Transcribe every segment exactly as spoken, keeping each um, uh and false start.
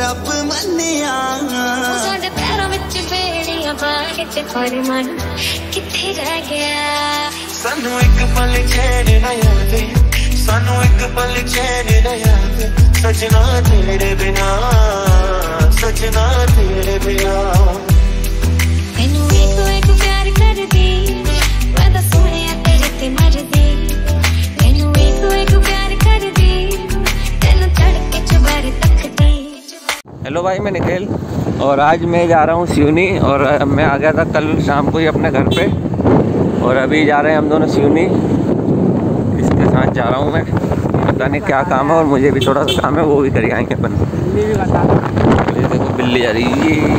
रब मन्निया साडे पैरों विच बेड़ियां पा के पर मन किथे रह गया सानू एक पल चैन ना आवे सानू एक पल चैन ना आवे सजना तेरे बिना सजना तेरे बिना मैनू एक एक प्यार कर दी मैं तो सोनिया तेरे ते मर दी मैनू एक एक प्यार कर दी तेनू चढ़ के चुबारे तक दी। हेलो भाई, मैं निखिल और आज मैं जा रहा हूँ सिवनी और मैं आ गया था कल शाम को ही अपने घर पे और अभी जा रहे हैं हम दोनों सिवनी। इसके साथ जा रहा हूँ मैं, पता नहीं क्या काम है और मुझे भी थोड़ा सा काम है, वो भी कर आएंगे अपन। ये देखो बिल्ली जा रही है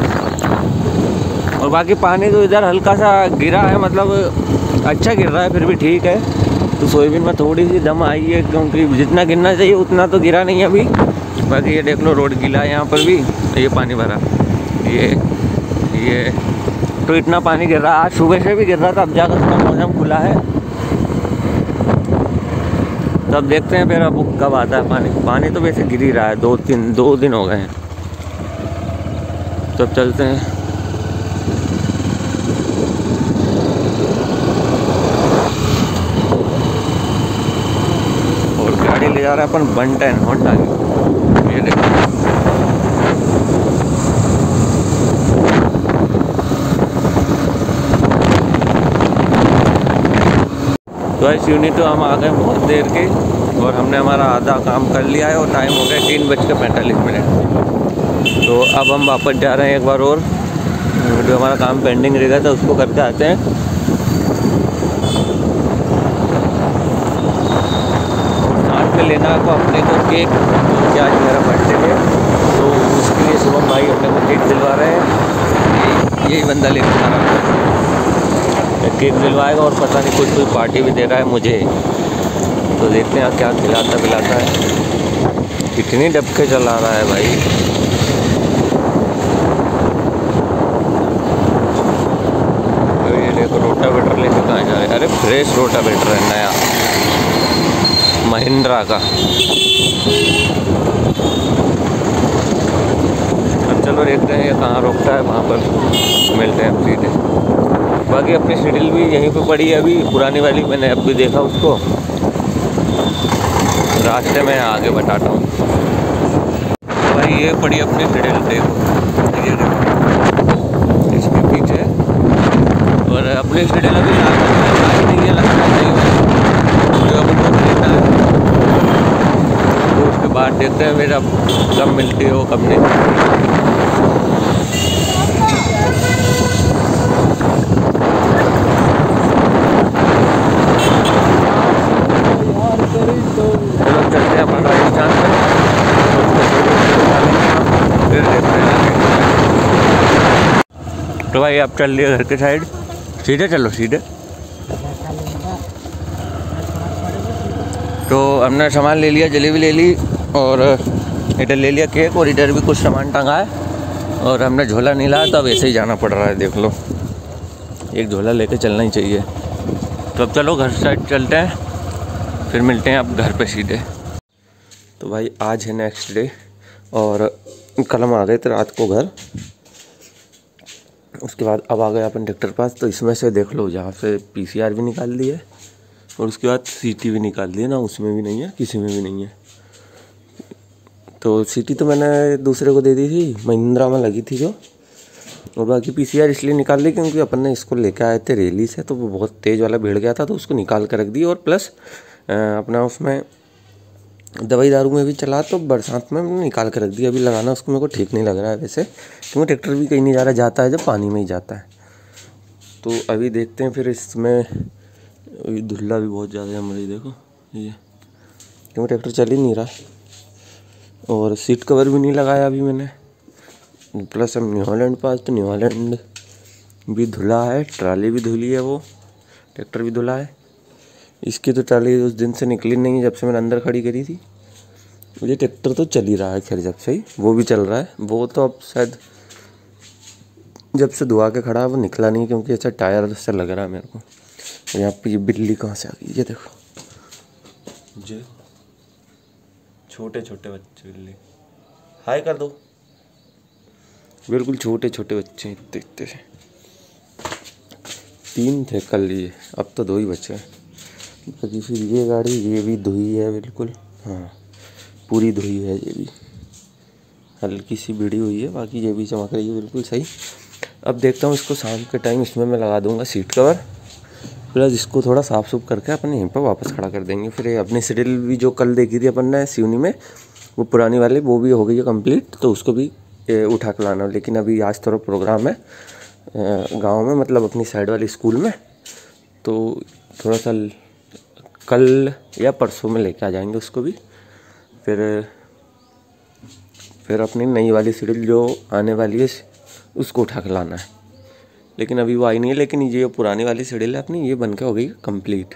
और बाकी पानी तो इधर हल्का सा गिरा है, मतलब अच्छा गिर रहा है फिर भी ठीक है। तो सोयाबीन में थोड़ी सी दम आई है क्योंकि जितना गिरना चाहिए उतना तो गिरा नहीं है अभी। बाकी ये देख लो रोड गीला है यहाँ पर भी, ये पानी भरा ये ये तो इतना पानी गिर रहा है। आज सुबह से भी गिर रहा था, अब जाकर थोड़ा मौसम खुला है तो अब देखते हैं फिर अब कब आता है पानी। पानी तो वैसे गिर ही रहा है, दो तीन दो दिन हो गए हैं। तो अब चलते हैं। और गाड़ी ले जा रहा है अपन वन टेन होंडा की, ये देखो। तो ऐसी यूनिट तो हम आ गए बहुत देर के और हमने हमारा आधा काम कर लिया है और टाइम हो गया तीन बज के पैंतालीस मिनट। तो अब हम वापस जा रहे हैं एक बार और, जो हमारा काम पेंडिंग रह गया था उसको करके आते हैं। साथ में लेना है को अपने को केक, क्योंकि आज मेरा बर्थडे है तो उसके लिए शुभम भाई अपने को केक दिलवा रहे हैं। यही बंदा लेकर आ रहा है, केक दिलवाएगा और पता नहीं कुछ कोई पार्टी भी दे रहा है मुझे। तो देखते हैं क्या खिलाता पिलाता है। कितनी डबके चला रहा है भाई। तो ये देखो रोटावेटर लेके कहाँ जा रहे हैं। अरे फ्रेश रोटावेटर है नया महिंद्रा का। अब चलो देखते हैं ये कहाँ रोकता है, वहाँ पर मिलते हैं सीधे। बाकी अपनी शेड्यूल भी यहीं पे पड़ी है अभी, पुरानी वाली मैंने अब भी देखा उसको, रास्ते में आगे बताता हूँ। भाई ये पड़ी अपनी शेड्यूल, देखो ये देखो इसके पीछे। और अपनी शेड्यूल अभी नहीं है, लगता है नहीं है जो अपन को देखना है। तो उसके बाद देखते हैं फिर अब कब मिलती हो कब नहीं। तो भाई आप चल लिए घर के साइड, सीधे चलो सीधे। तो हमने सामान ले लिया, जलेबी ले ली और इधर ले लिया केक और इधर भी कुछ सामान टंगा है और हमने झोला नहीं लाया तो अब ऐसे ही जाना पड़ रहा है। देख लो एक झोला लेके चलना ही चाहिए। तो अब चलो घर साइड चलते हैं, फिर मिलते हैं अब घर पे सीधे। तो भाई आज है नेक्स्ट डे और कल हम आ गए थे रात को घर। उसके बाद अब आ गए अपन ट्रैक्टर पास। तो इसमें से देख लो यहाँ से पीसीआर भी निकाल दी है और उसके बाद सीटी भी निकाल दी है ना, उसमें भी नहीं है किसी में भी नहीं है। तो सीटी तो मैंने दूसरे को दे दी थी, महिंद्रा में लगी थी जो। और बाकी पीसीआर इसलिए निकाल दी क्योंकि अपन ने इसको लेके आए थे रैली से, तो वो बहुत तेज़ वाला भिड़ गया था तो उसको निकाल कर रख दी। और प्लस अपना उसमें दवाई दारू में भी चला तो बरसात में निकाल कर रख दी। अभी लगाना उसको मेरे को ठीक नहीं लग रहा है वैसे, क्योंकि ट्रैक्टर भी कहीं नहीं जा रहा, जाता है जब पानी में ही जाता है। तो अभी देखते हैं फिर इसमें। धुल्ला भी बहुत ज़्यादा है हमारी, देखो ये, क्योंकि ट्रैक्टर चल ही नहीं रहा। और सीट कवर भी नहीं लगाया अभी मैंने। प्लस हम न्यू हॉलैंड पास, तो न्यू हॉलैंड भी धुला है, ट्राली भी धुली है, वो ट्रैक्टर भी धुला है। इसकी तो ट्राली उस दिन से निकली नहीं है जब से मैंने अंदर खड़ी करी थी। मुझे ट्रैक्टर तो चल ही रहा है खैर, जब से ही वो भी चल रहा है। वो तो अब शायद जब से धुआ के खड़ा है वो निकला नहीं, क्योंकि ऐसा टायर से लग रहा है मेरे को। और यहाँ पे ये बिल्ली कहाँ से आ गई, ये देखो, जो छोटे छोटे बच्चे बिल्ली। हाय कर दो। बिल्कुल छोटे छोटे बच्चे इतने इतने से, तीन थे कल ये, अब तो दो ही बचे हैं। बाकी फिर ये गाड़ी ये भी धुई है बिल्कुल, हाँ पूरी धुई है, ये भी हल्की सी भिड़ी हुई है, बाकी ये भी चमक रही है बिल्कुल सही। अब देखता हूँ इसको शाम के टाइम इसमें मैं लगा दूंगा सीट कवर, प्लस इसको थोड़ा साफ़ सुफ करके अपन यहीं पर वापस खड़ा कर देंगे। फिर अपनी सीरियल भी जो कल देखी थी अपन ने सिवनी में, वो पुरानी वाली, वो भी हो गई है कंप्लीट, तो उसको भी उठा के लाना। लेकिन अभी आज थोड़ा प्रोग्राम है गांव में, मतलब अपनी साइड वाली स्कूल में, तो थोड़ा सा कल या परसों में लेके आ जाएंगे उसको भी। फिर फिर अपनी नई वाली सीरियल जो आने वाली है उसको उठा के लाना है, लेकिन अभी वो आई नहीं है। लेकिन ये पुरानी वाली सीरियल है अपनी, ये बन के हो गई कंप्लीट।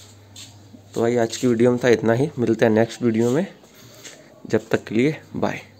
तो भाई आज की वीडियो में था इतना ही, मिलते हैं नेक्स्ट वीडियो में, जब तक के लिए बाय।